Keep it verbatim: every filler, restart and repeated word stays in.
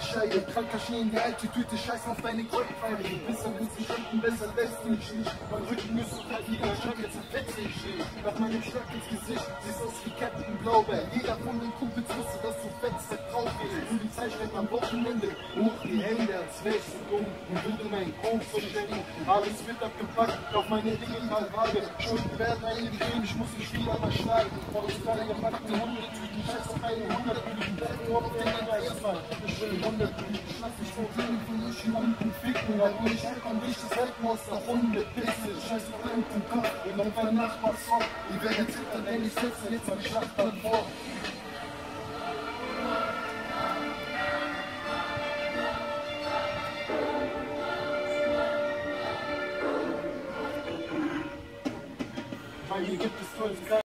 Scheide, Krankaschien, die alte Tüte, scheiß auf deine Goldpfeile. Du bist ein bisschen Schranken, besser lässt du mich nicht. Mein Rücken ist so kalt wie der Schrank, jetzt fetze ich nicht. Nach meinem Schlag ins Gesicht, siehst aus wie Captain Blaubeer. Jeder von den Kumpels wusste, dass du fetzt, der drauf gehst. Und die Zeit schreibt am Wochenende, hoch die Hände, als wärst du dumm. Und würde meinen Kopf verstecken, alles wird abgepackt, auf meine Digitalwaage. Schulden werden eingegeben, ich muss mich wieder mal schlagen. Vor uns gerade gepackten hundert Tüten, scheiß auf eine hundert Tüten. Nur auf den Einfall, ich will hundert Tüten. Schnapp mich vor Themen von Ischen und Ficken. Weil du nicht herkommst, ich das Weltmonster, Hunde, Pisse. Scheiß auf irgendeinen Kopf, und auf meinen Nachbarsort. Die werden zittern, denn ich setze jetzt mein Schlachtplan vor. Weil hier gibt es tolles